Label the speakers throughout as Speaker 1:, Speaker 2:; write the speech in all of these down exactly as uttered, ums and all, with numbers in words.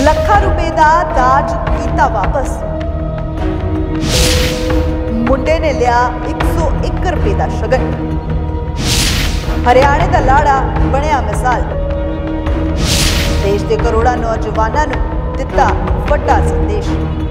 Speaker 1: ਲੱਖਾਂ रुपए का दाज कीता वापस। मुंडे ने लिया एक सौ एक रुपए का शगन। हरियाणे का लाड़ा बनया मिसाल। देश के करोड़ों नौजवानों नूं दिता वड्डा संदेश।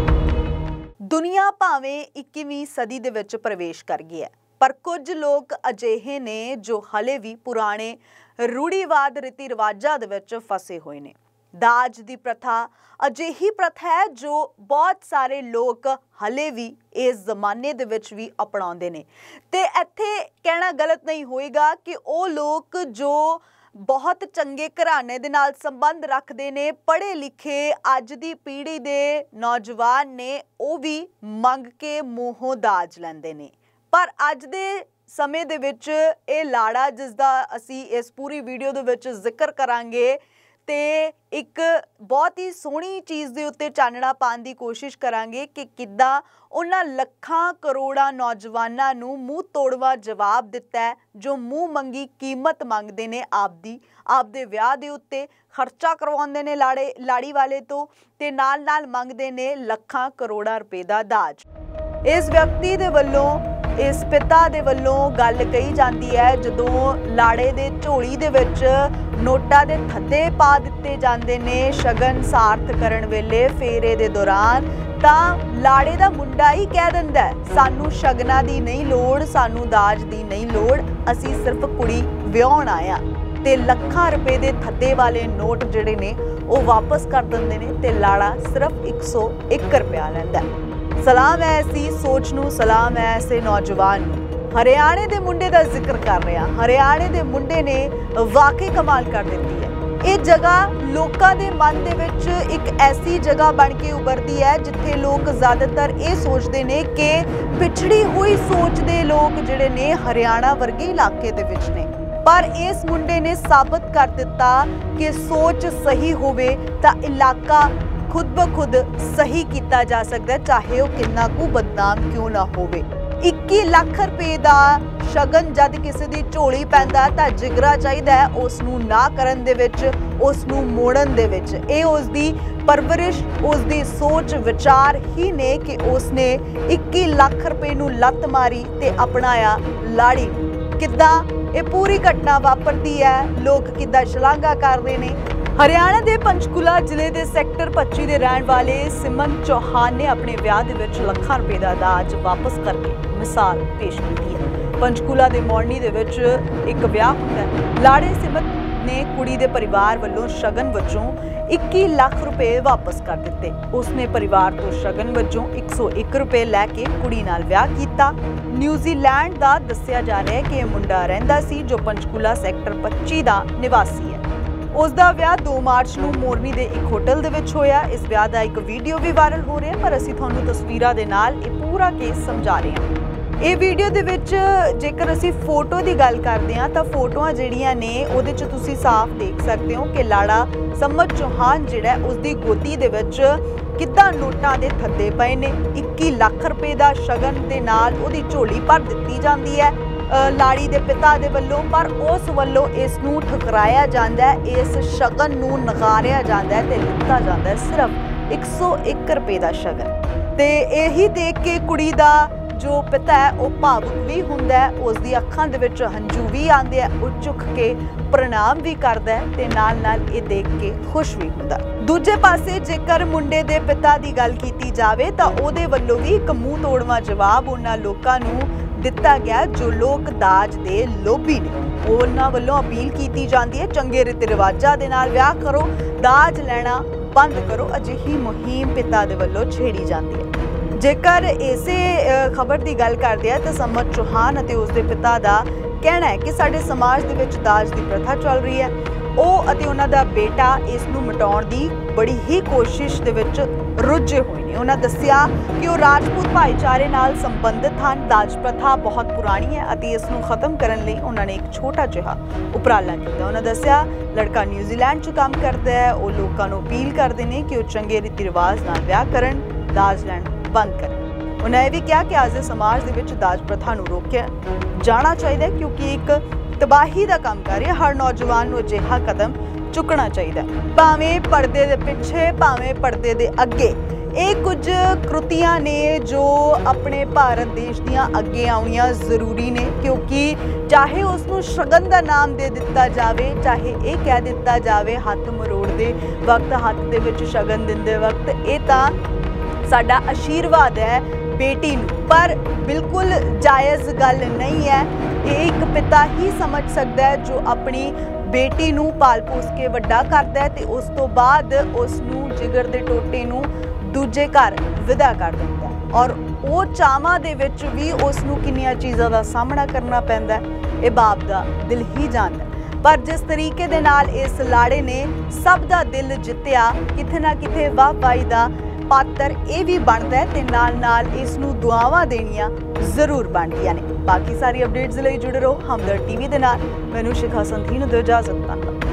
Speaker 1: दुनिया भावें इक्कीवीं सदी दे विच प्रवेश कर गई है, पर कुछ लोग अजिहे ने जो हले भी पुराने रूढ़ीवाद रीति रिवाजां दे विच फसे हुए ने। दाज दी प्रथा अजिही प्रथा है जो बहुत सारे लोग हले भी इस जमाने दे विच भी अपनाउंदे ने। ते इत्थे कहना गलत नहीं होएगा कि वो लोग जो बहुत चंगे घराने दे नाल संबंध रखते ने, पढ़े लिखे अज दी पीढ़ी दे नौजवान ने, वो भी मंग के मूहों दाज लैंदे ने। पर अज दे समय दे विच ये लाड़ा जिसदा असी इस पूरी वीडियो दे विच जिक्र करांगे ते एक बहुत ही सोहनी चीज़ दे उत्ते चानना पाउण दी कोशिश करांगे कि किद्दां उन्हां लखां करोड़ां नौजवानां नूं मूँह तोड़वा जवाब दिता है जो मूँह मंगी कीमत मंगदे ने आपदी आपदे विआह दे उत्ते खर्चा करवाउंदे ने लाड़े लाड़ी वाले तो ते नाल नाल मंगदे ने लखां करोड़ां रुपए दा दाज। इस व्यक्ति दे वल्लों इस पिता दे वल्लों गल कही जाती है जदों लाड़े दे झोली दे विच नोटा दे थद्दे पा दिते जांदे ने शगन सार्थ करन वेले फेरे दे दौरान, तां लाड़े दा मुंडा ही कह दिंदा है सानू शगना दी नहीं लोड़, सानू दाज दी नहीं लोड़, असी सिर्फ कुड़ी विआउण आया। ते लखां रुपए दे थद्दे वाले नोट जिहड़े ने वो वापस कर दिंदे ने ते लाड़ा सिर्फ एक सौ एक रुपया लैंदा है। सलाम है ऐसी सोच नूं, सलाम है ऐसे नौजवान नूं। हरियाणे दे मुंडे दा जिक्र कर रहे हैं। हरियाणे दे मुंडे ने वाकई कमाल कर दित्ती है। ये जगह लोकां दे मन दे विच एक ऐसी जगह बन के उभरदी है जिथे लोग ज़्यादातर ये सोचते ने कि पिछड़ी हुई सोच दे लोग जिहड़े ने हरियाणा वर्गे इलाके दे विच ने। पर इस मुंडे ने साबित कर दिता कि सोच सही होवे तां इलाका खुद ब खुद सही किया जा सकता है, चाहे वह कितना कु बदनाम क्यों ना होवे। इक्की लाख रुपए का शगन जद किसी की झोली पैंदा तां जिगरा चाहिदा है उसनू ना करन दे विच, उसनू मोड़न दे विच। ये उसदी परवरिश उसदी सोच विचार ही ने कि उसने इक्की लाख रुपए नू लत मारी ते अपनाया लाड़ी। किद्दां ये पूरी घटना वापरती है, लोग किद्दां शलाघा कर रहे हैं। हरियाणा के पंचकूला जिले के सैक्टर पच्ची के रहने वाले सिमन चौहान ने अपने विआह दे विच लखां रुपए का दाज वापस करके मिसाल पेश की है। पंचकूला के मौलनी दे विच एक विआह होंदा है। लाड़े सिमन ने कुड़ी के परिवार वालों शगन वजों इक्की लाख रुपए वापस कर दिते। उसने परिवार तो शगन वजों एक सौ एक रुपए लैके कुड़ी नाल विआह कीता। न्यूजीलैंड का दस्सिया जा रहा है कि यह मुंडा रहिंदा सी जो पंचकूला सैक्टर पच्ची का निवासी है। उसका विआह दो मार्च नूं मोरनी के एक होटल दे विच होया। इस विआह का एक वीडियो भी वायरल हो रहा है, पर असीं तुहानूं तस्वीरां दे नाल इह पूरा केस समझा रहे हैं। ये वीडियो दे विच जेकर असीं फोटो की गल करते हैं तो फोटोआं जिहड़ियां ने उहदे च तुसीं साफ देख सकते हो कि लाड़ा समन चौहान जिहड़ा उसकी गोदी दे विच किद्दां नोटां दे थद्दे पए ने। इक्की लाख रुपए का शगन दे नाल उहदी झोली भर दित्ती जांदी है लाड़ी दे पिता दे वल्लों, पर उस वल्लों इस नूं ठुकराया जांदा है, इस शगन नूं नकारिया जांदा है ते लित्ता जांदा है सिर्फ एक सौ एक रुपए का शगन। ते यही देख के कुड़ी दा जो पिता है वह भावुक भी हुंदा है, उसदी अखां दे विच हंझू भी आंदे है, वो झुक के प्रणाम भी करदा है ते नाल नाल ये देख के खुश भी हुंदा। दूजे पासे जेकर मुंडे दे पिता दी गल कीती जावे तां ओहदे वल्लों भी एक मूँह तोड़वा जवाब उन्हां लोकां नूं दिता गया जो लोग दाज दे लोभी ने। उन्हां वल्लों अपील की जाती है चंगे रीति रिवाजां दे नाल विआह करो, दाज लैना बंद करो। अजिही मुहिम पिता दे वल्लों छेड़ी जाती है। जेकर इसे खबर की गल करते हैं तो समन चौहान अते उसके पिता का कहना है कि साडे समाज दे विच दाज की प्रथा चल रही है। ਉਹ ਅਤੇ ਉਹਨਾਂ ਦਾ ਬੇਟਾ ਇਸ ਨੂੰ ਮਿਟਾਉਣ ਦੀ ਬੜੀ ਹੀ ਕੋਸ਼ਿਸ਼ ਦੇ ਵਿੱਚ ਰੁੱਝੇ ਹੋਏ ਨੇ। ਉਹਨਾਂ ਦੱਸਿਆ ਕਿ ਉਹ ਰਾਜਪੂਤ ਭਾਈਚਾਰੇ ਨਾਲ ਸੰਬੰਧਿਤ ਹਨ। ਦਾਜ ਪ੍ਰਥਾ ਬਹੁਤ ਪੁਰਾਣੀ ਹੈ ਅਤੇ ਇਸ ਨੂੰ ਖਤਮ ਕਰਨ ਲਈ ਉਹਨਾਂ ਨੇ ਇੱਕ ਛੋਟਾ ਜਿਹਾ ਉਪਰਾਲਾ ਕੀਤਾ। ਉਹਨਾਂ ਦੱਸਿਆ ਲੜਕਾ ਨਿਊਜ਼ੀਲੈਂਡ 'ਚ ਕੰਮ ਕਰਦਾ ਹੈ। ਉਹ ਲੋਕਾਂ ਨੂੰ ਅਪੀਲ ਕਰਦੇ ਨੇ ਕਿ ਉਹ ਚੰਗੇ ਰੀਤੀ ਰਿਵਾਜ ਨਾਲ ਵਿਆਹ ਕਰਨ, ਦਾਜ ਲੈਣ ਬੰਦ ਕਰਨ। ਉਹਨਾਂ ਇਹ ਵੀ ਕਿਹਾ ਕਿ ਅੱਜ ਦੇ ਸਮਾਜ ਦੇ ਵਿੱਚ ਦਾਜ ਪ੍ਰਥਾ ਨੂੰ ਰੋਕਿਆ ਜਾਣਾ ਚਾਹੀਦਾ ਕਿਉਂਕਿ ਇੱਕ तबाही का काम कर रहा। हर नौजवान को अजिहा कदम चुकना चाहिए। भावें पर्दे दे पिछे भावें पर्दे दे अगे ਇਹ ਕੁਝ कृतियां ने जो अपने भारत देश दियां अगे आउणियां जरूरी ने, क्योंकि चाहे उसनूं शगन का नाम दे दिता जाए, चाहे ये कह दिता जाए हथ मरोड़ते वक्त, हथ दे विच शगन दिंदे वक्त, ये तां साडा आशीर्वाद है बेटी नूं, पर बिल्कुल जायज़ गल नहीं है। ये एक पिता ही समझ सकता है जो अपनी बेटी नूं पाल पोस के वड्डा करदा है ते उस तो बाद उसनूं जिगर दे टोटे नूं दूजे घर विदा कर दिंदा है, और वो चावां दे विच भी उसनूं किन्नियां चीज़ां दा सामना करना पैंदा है, ये बाप दा दिल ही जानदा है। पर जिस तरीके दे नाल इस लाड़े ने सब दा दिल जित्तिया, किथे ना किथे वाह वाही दा पात्र ये भी बनता है ते नाल नाल इसनूं दुआवां देनियां जरूर बनदियां ने। बाकी सारी अपडेट्स लई जुड़े रहो हमदर्द टीवी दे नाल। मैनूं शिखा संधी नूं दिओ इजाज़त।